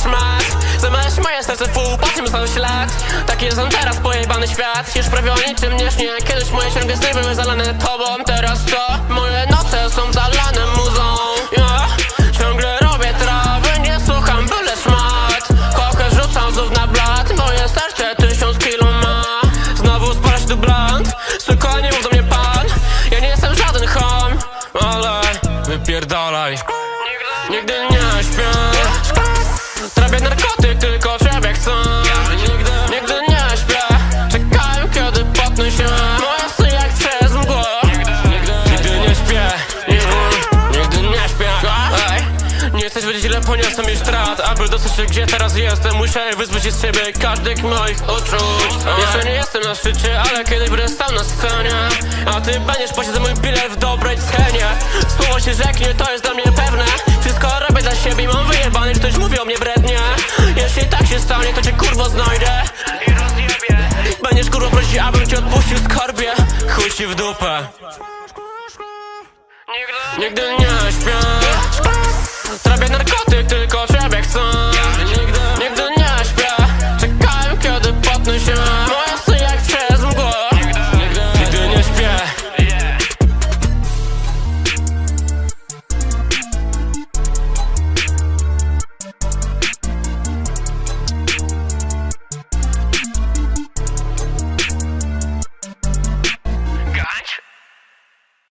szmat. Zamiast moje serce pół, po czym stał ślad. Taki jest on teraz, pojebany świat. Już prawie o niczym nie śnie. Kiedyś moje ciągle sny były zalane tobą. Teraz to moje noce są zalane muzą. Ja ciągle robię trawy, nie słucham byle szmat. Kokę rzucam znów na blat. Moje serce 1000 kilo ma. Znowu spalać tu blunt. Spokojnie mów do mnie pan. Ja nie jestem żaden chom, ale wypierdalaj. Nigdy nie śpię. Trawię narkotyk, tylko ciebie chcę. Nigdy nie śpię. Czekałem, kiedy potnę się. Moja sny jak przez mgłę. Nigdy nie śpię. Nigdy nie śpię. Ej, nie chcesz wiedzieć, ile poniosłem już strat. Aby dostać się, gdzie teraz jestem, musiałem wyzbyć się z siebie każdych moich uczuć. Jeszcze nie jestem na szczycie, ale kiedyś będę stał na scenie. A ty będziesz płacić za mój bilet w dobrej cenie. Słowo się rzeknie, to jest dla mnie pewne. Wszystko robię dla siebie i mam wyjebany, że ktoś mówi o mnie brednie. Jeśli tak się stanie, to cię kurwo znajdę i rozjebię. Będziesz kurwo prosić, abym cię odpuścił skarbie. Chuj ci w dupę. Nigdy nie śpię. Trawię narkotyk, tylko